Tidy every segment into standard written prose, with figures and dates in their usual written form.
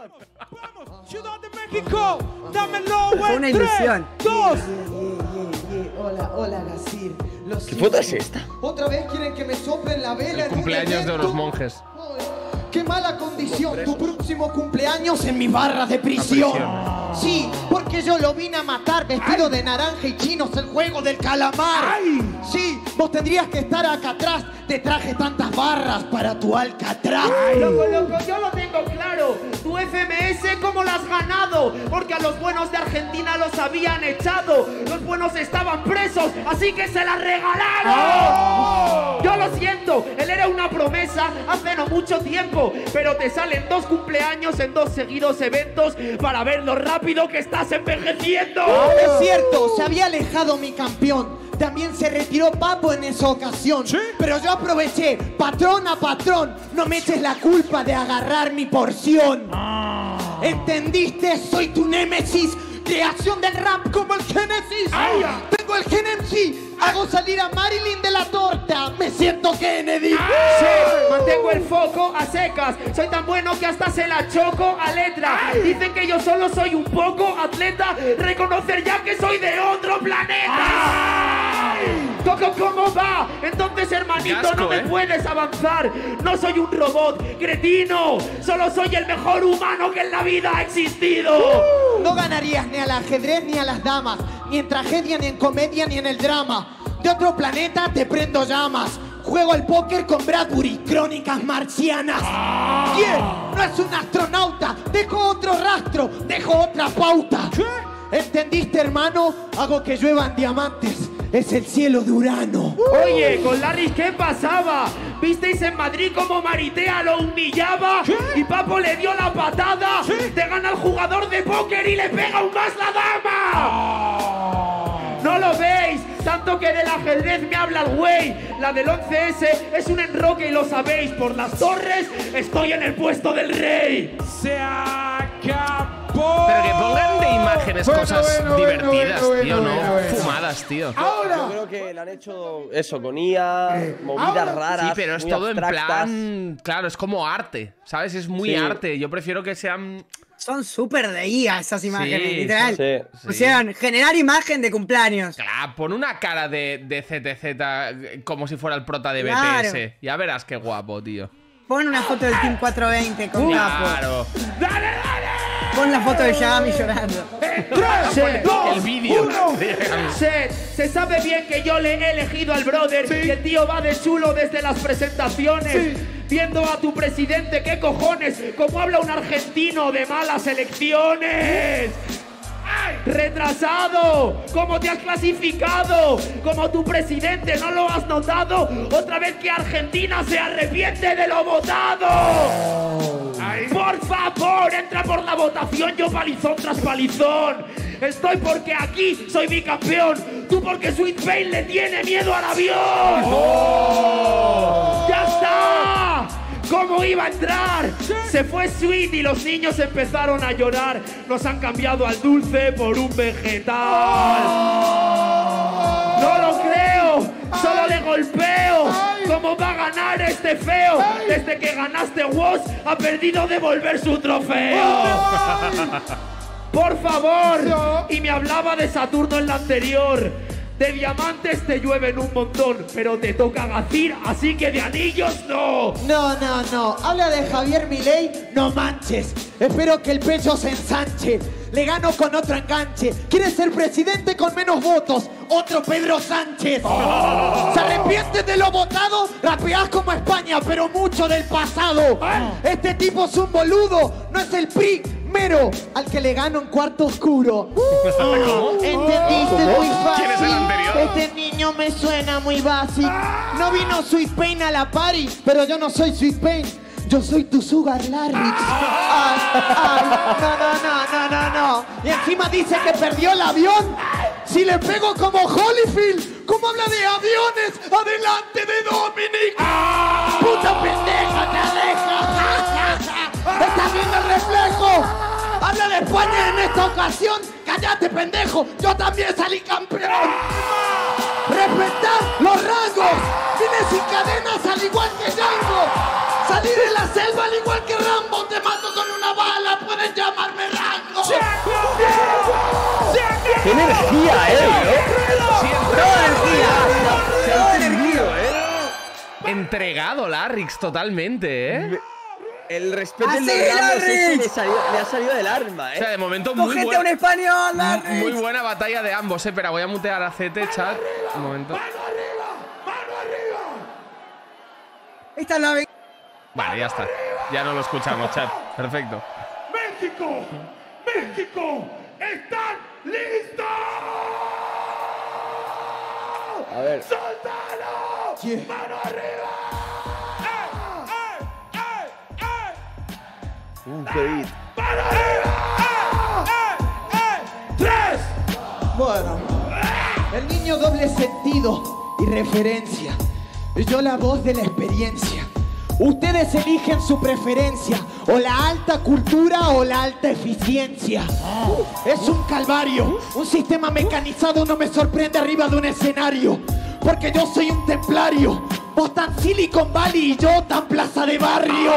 ¡Vamos! ¡Ciudad de México! ¡Dámelo! Fue una ilusión. 3, 2. Hola, hola, Gazir. ¿Qué foto es esta? ¿Otra vez quieren que me soplen la vela? El cumpleaños de unos monjes. ¡Qué mala condición! Tu próximo cumpleaños en mi barra de prisión. Sí, porque yo lo vine a matar vestido de naranja y chinos, el juego del calamar. Sí, vos tendrías que estar acá atrás. Te traje tantas barras para tu Alcatraz. Loco, yo lo tengo claro. Tu FMS, ¿cómo lo has ganado? Porque a los buenos de Argentina los habían echado. Los buenos estaban presos, así que se la regalaron. Yo lo siento, él era una promesa hace no mucho tiempo, pero te salen 2 cumpleaños en 2 seguidos eventos para ver lo rápido que estás envejeciendo. Es cierto, se había alejado mi campeón. También se retiró Papo en esa ocasión. ¿Sí? Pero yo aproveché, patrón a patrón. No me eches la culpa de agarrar mi porción. ¿Entendiste? Soy tu némesis. Creación del rap como el Genesis. Tengo el Genesis. Hago salir a Marilyn de la torta. Me siento Kennedy. Sí, mantengo el foco a secas. Soy tan bueno que hasta se la choco a letra. Dicen que yo solo soy un poco atleta. Reconocer ya que soy de otro planeta. Coco, ¿cómo va? Entonces, hermanito, asco, no me puedes avanzar. No soy un robot, cretino. Solo soy el mejor humano que en la vida ha existido. No ganarías ni al ajedrez ni a las damas, ni en tragedia, ni en comedia, ni en el drama. De otro planeta te prendo llamas. Juego al póker con Bradbury, crónicas marcianas. ¿Quién? No es un astronauta. Dejo otro rastro, dejo otra pauta. ¿Entendiste, hermano? Hago que lluevan diamantes. Es el cielo de Urano. Oye, con Larry, ¿qué pasaba? ¿Visteis en Madrid cómo Maritea lo humillaba? ¿Sí? Y Papo le dio la patada. ¿Sí? Te gana el jugador de póker y le pega aún más la dama. ¿No lo veis? Tanto que del ajedrez me habla el güey. La del 11S es un enroque y lo sabéis. Por las torres estoy en el puesto del rey. Se acabó. Pero que pongan de imágenes cosas divertidas, tío, no fumadas, tío. Ahora. Yo creo que le han hecho eso, con IA, movidas raras. Sí, pero es todo abstractas. en plan… Claro, es como arte, ¿sabes? Es muy arte. Yo prefiero que sean… Son súper de IA esas imágenes, Sí, literal. sí. Pusieron generar imagen de cumpleaños. Claro, pon una cara de ZTZ como si fuera el prota de Claro. BTS. Ya verás qué guapo, tío. Pon una foto del Team 420 con Capo. Claro. ¡Dale, dale! Pon la foto de Yagami llorando. El vídeo. Se sabe bien que yo le he elegido al brother. Y el tío va de chulo desde las presentaciones. Viendo a tu presidente, ¿qué cojones? Como habla un argentino de malas elecciones. ¡Retrasado! ¿Cómo te has clasificado? Como tu presidente, ¿no lo has notado? Otra vez que Argentina se arrepiente de lo votado. Por favor, entra por la votación, yo palizón tras palizón. Estoy porque aquí soy bicampeón. Tú porque Sweet Pain le tiene miedo al avión. ¡Ya está! ¿Cómo iba a entrar? Se fue Sweet y los niños empezaron a llorar. Nos han cambiado al dulce por un vegetal. ¡No lo creo! ¡Solo le golpeo! ¿Cómo va a ganar este feo? Desde que ganaste Woz ha perdido devolver su trofeo. ¡Por favor! Y me hablaba de Saturno en la anterior. De diamantes te llueven un montón, pero te toca Gazir, así que de anillos no. No. Habla de Javier Milei, no manches. Espero que el pecho se ensanche. Le gano con otro enganche. Quiere ser presidente con menos votos. Otro Pedro Sánchez. ¿Se arrepiente de lo votado? Rapeás como España, pero mucho del pasado. Este tipo es un boludo. No es el primero al que le gano en cuarto oscuro. ¿Entendiste? Muy fácil. ¿Quién es el anterior? Este niño me suena muy básico. No vino Sweet Pain a la party, pero yo no soy Sweet Pain. Yo soy tu Sugar Larrix. No. Y encima dice que perdió el avión. Si le pego como Holyfield, ¿cómo habla de aviones? Adelante de Dominic. Puta pendeja, te aleja. ¿Estás viendo el reflejo? Habla de España en esta ocasión. Cállate, pendejo. Yo también salí campeón. Respetad los rangos. Tienes sin cadenas al igual que Django. Salir en la selva al igual que Rambo. Te mato con una bala. pueden llamarme Rango. ¡Qué energía, Toda energía. Entregado Larryx totalmente, El respeto ¡Así, de Ramos Larryx! ese le ha salido del arma, O sea, de momento muy Cogete a un buena, español, Larryx. muy buena batalla de ambos, pero voy a mutear a CT, chat. Un momento. Esta es la Vale, ya está. Ya no lo escuchamos, chat. Perfecto. ¡México! ¡México! ¡Están listos! A ver. ¡Sótalo! Yeah. ¡Mano arriba! Qué beat. ¡Mano arriba! ¡Tres! Bueno, el niño doble sentido y referencia. Yo la voz de la experiencia. Ustedes eligen su preferencia, o la alta cultura o la alta eficiencia. Es un calvario, un sistema mecanizado no me sorprende arriba de un escenario. Porque yo soy un templario, vos tan Silicon Valley y yo tan Plaza de Barrio.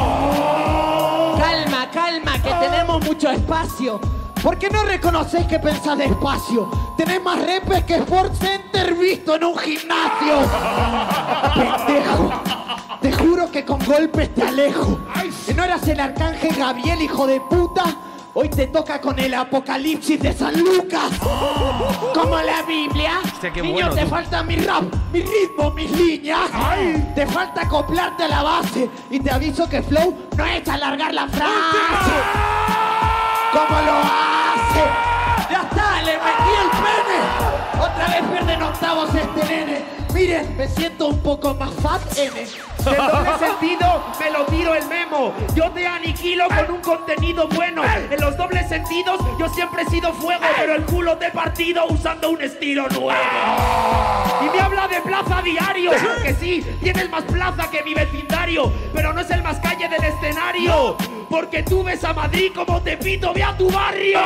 Calma, calma, que tenemos mucho espacio. ¿Por qué no reconoces que pensás despacio? Tenés más repes que Sport Center visto en un gimnasio. Pendejo. Te juro que con golpes te alejo. Si no eras el arcángel Gabriel, hijo de puta, hoy te toca con el apocalipsis de San Lucas. Como la Biblia. Hostia, qué Niño, bueno, te tú. falta mi rap, mi ritmo, mis líneas. Te falta acoplarte a la base. Y te aviso que flow no es alargar la frase. ¿Cómo lo hace? ¡Ya está! ¡Le metí el pene! Otra vez pierden octavos este nene. Miren, me siento un poco más fat, N. Del doble sentido me lo tiro el memo. Yo te aniquilo con un contenido bueno. En los dobles sentidos yo siempre he sido fuego, pero el culo te he partido usando un estilo nuevo. Y me habla de plaza diario, que sí, tienes más plaza que mi vecindario, pero no es el más calle del escenario, porque tú ves a Madrid como te pito, ve a tu barrio.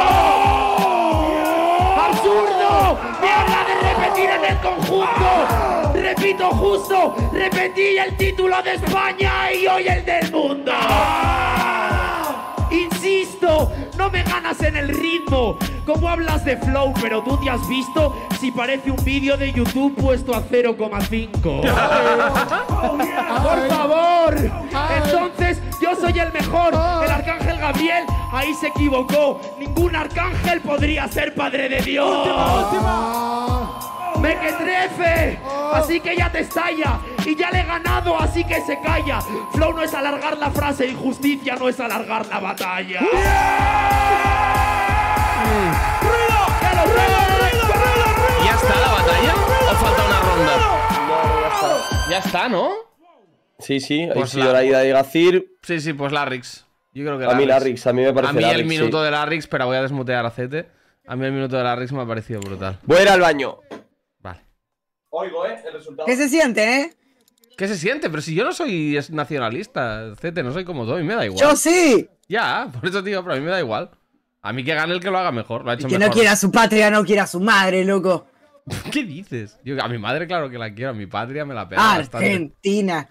¡Absurdo! Me habla de repetir en el conjunto. Repito justo, repetí el título de España y hoy el del mundo. Insisto, no me ganas en el ritmo. ¿Cómo hablas de flow? Pero tú te has visto si parece un vídeo de YouTube puesto a 0,5. Por favor. Entonces yo soy el mejor. El arcángel Gabriel ahí se equivocó. Ningún arcángel podría ser padre de Dios. Mequetrefe, así que ya te estalla. Y ya le he ganado, así que se calla. Flow no es alargar la frase, injusticia no es alargar la batalla. ¿Ya está la batalla? ¿O falta una ronda? Ya está, ¿no? Sí, sí, ha Pues sido la ida de Gazir. Sí, pues Larryx. Yo creo que A mí Larryx, a mí me parece A mí Larryx, el minuto sí. de Larryx, pero voy a desmutear a CT. A mí el minuto de Larryx me ha parecido brutal. Voy a ir al baño. Vale. Oigo, el resultado. ¿Qué se siente, eh? ¿Qué se siente? Pero si yo no soy nacionalista, CT, no soy como tú, a mí me da igual. Yo sí. Ya, por eso tío, pero a mí me da igual. A mí que gane el que lo haga mejor, lo ha hecho Que mejor. no quiera a su patria, no quiera a su madre, loco. ¿Qué dices? Yo, a mi madre claro que la quiero, a mi patria me la pega bastante. Argentina.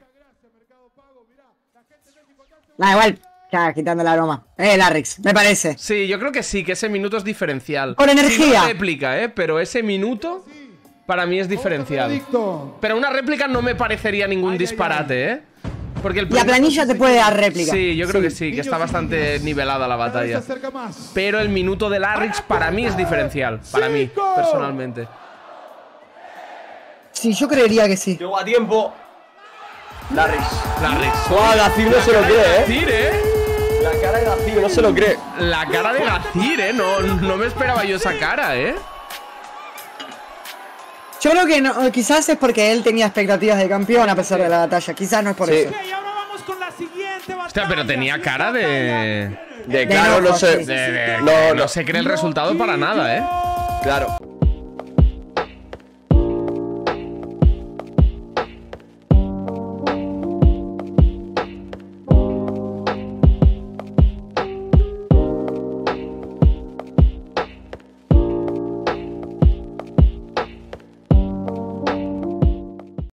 Nah, igual. Ya, quitando la broma. Larryx, me parece. Sí, yo creo que sí, que ese minuto es diferencial. Por energía. Sí, no réplica, pero ese minuto para mí es diferencial. Pero una réplica no me parecería ningún disparate, Porque el La planilla te puede dar réplica. Sí, yo creo que sí, que está bastante nivelada la batalla. Pero el minuto de Larryx para mí es diferencial. Para mí, personalmente. Sí, yo creería que sí. Llego a tiempo. Larryx. Larryx. Gazir no se lo cree, Gazir, La cara de Gazir no se lo cree. La cara de Gazir, no me esperaba yo esa cara, Yo creo que no, quizás es porque él tenía expectativas de campeón a pesar de la batalla. Quizás no es por Sí. eso. Ok, ahora vamos con la siguiente batalla. Hostia, pero tenía cara de... De claro, no enojo, sé. sí. No, No se cree el resultado para nada, Claro.